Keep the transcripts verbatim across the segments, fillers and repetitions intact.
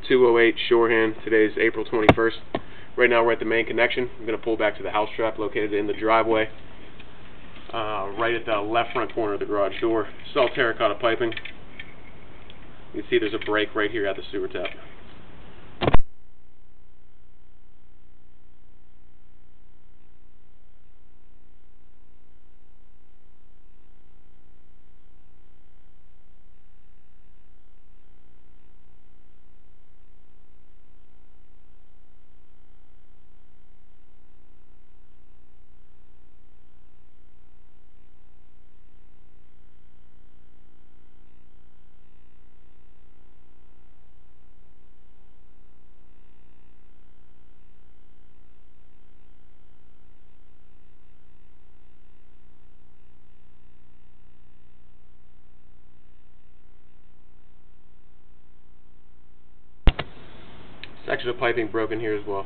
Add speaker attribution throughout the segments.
Speaker 1: two oh eight Shorehand. Today is April twenty-first. Right now we're at the main connection. I'm going to pull back to the house trap located in the driveway, uh, right at the left front corner of the garage door. It's all terracotta piping. You can see there's a break right here at the sewer tap. Section of piping broken here as well.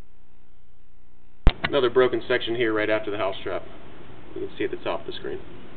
Speaker 1: Another broken section here right after the house trap. You can see at the top of the screen.